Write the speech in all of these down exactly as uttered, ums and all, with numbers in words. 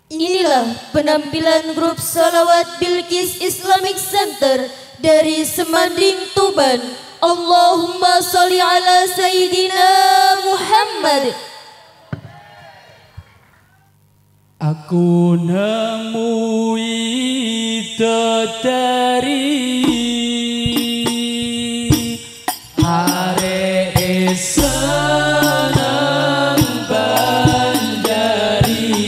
Inilah penampilan grup Sholawat Bilqis Islamic Center dari Semanding, Tuban. Allahumma sholli ala Sayyidina Muhammad. Aku nemui tetari arek seneng banjari,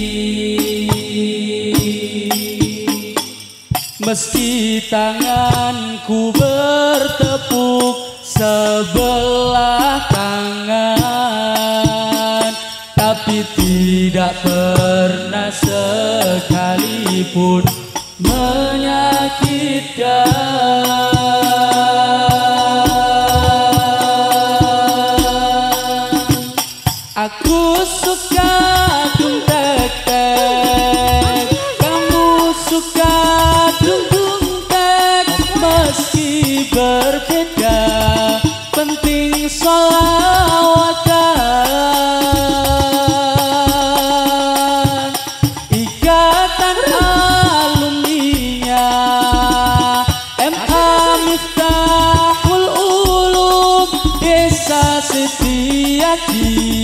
meski tanganku bertepuk sebelah tangan, tapi tidak pernah sekalipun menyakitkan. Aku suka dung tek tek, kamu suka dung dung tek, meski berbeda penting sholawatan. Ikatan alumninya M A Miftahul Ulum Desa Setiadi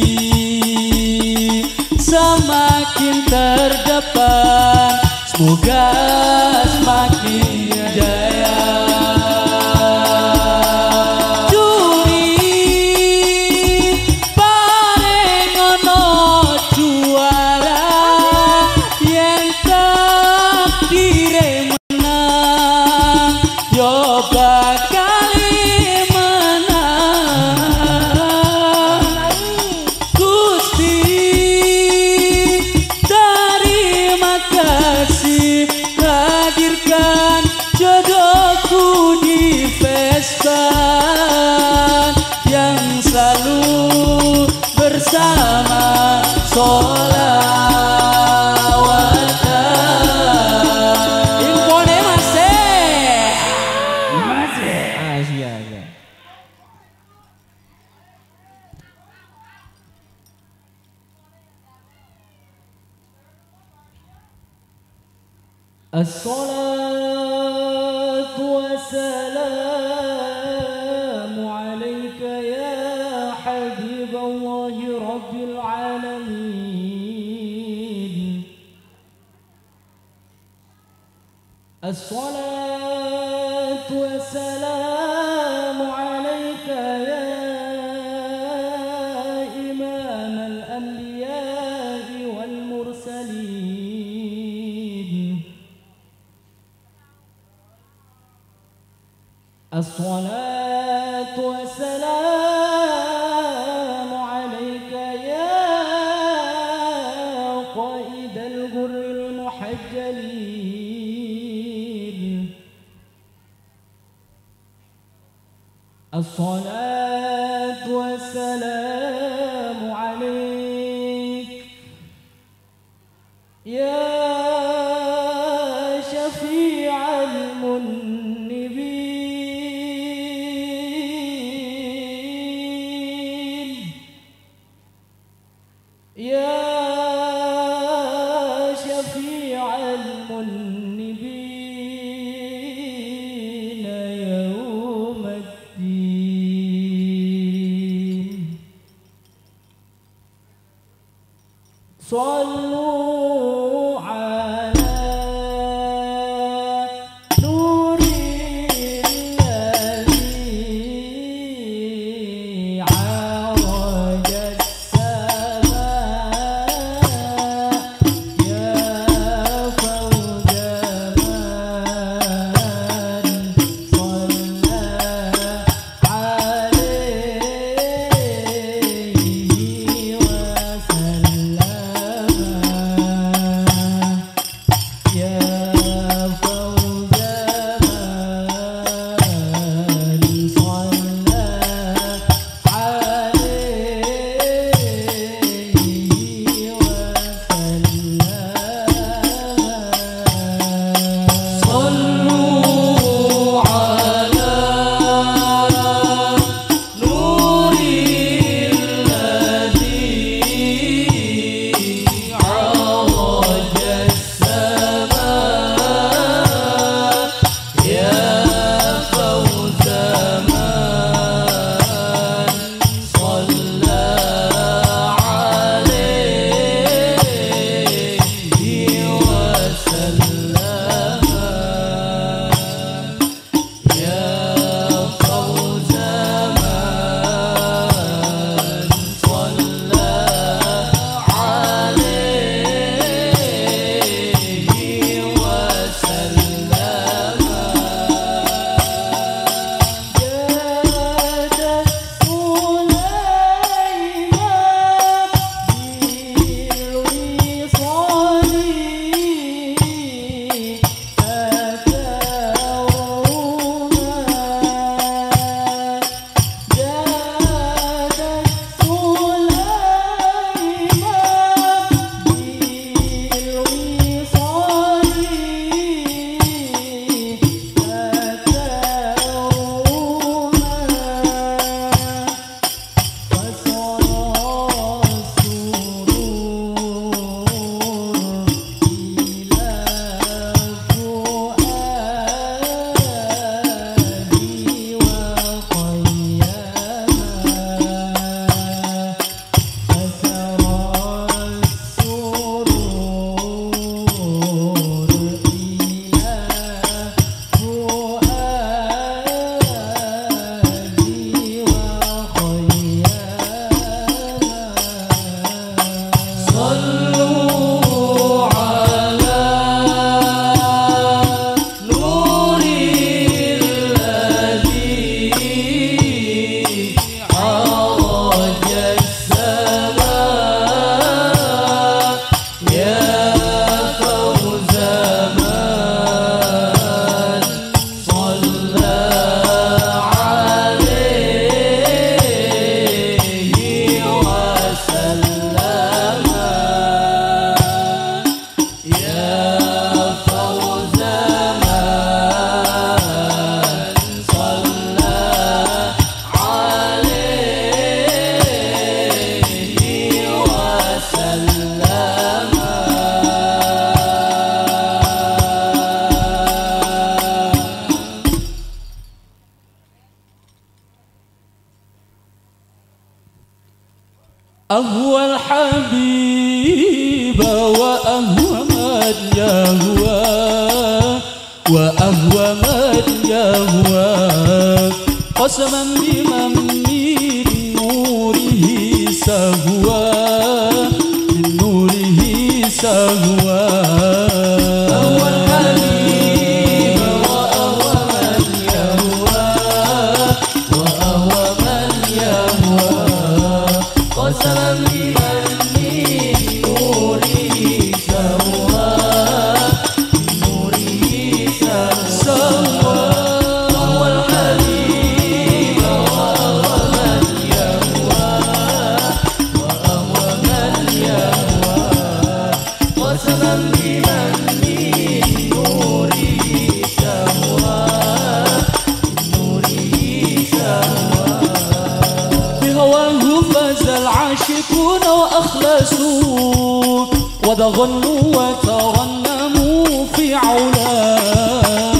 semakin terdepan, semoga semakin jaya. Yang selalu bersama sholawatan. Infone masih masih Asia ya. As-salatu wassalamu alaika ya habiballahi rabbil alamin. As-salatu wassalamu alaika ya imam al-anbiya'i wal mursalin. As-salatu wassalamu alaika ya qaidal ghurril muhajjalin. As-salatu wassalamu alaik ya syafi'al munnibin, ya syafi'al munnibin yawmaddin. Sallu Sallallahu يهوى وأهوى من يهوى قسما بمن من نوره سهوى من نوره سهوى أهوى الحبيب وأهوى من يهوى وأهوى من يهوى قسما بمن من نوره سهوى من نوره سهوى أهوى الحبيب وأهوى من يهوى وأهوى من يهوى قسما بمن من نوره سهوى من نوره سهوى بهواه فاز العاشقون وأخلصوا وتغنوا وتغنموا في علاه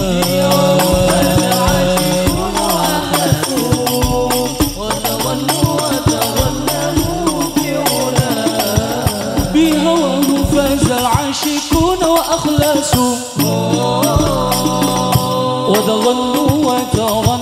بهواه فاز العاشقون وأخلصوا وتغنوا وتغنموا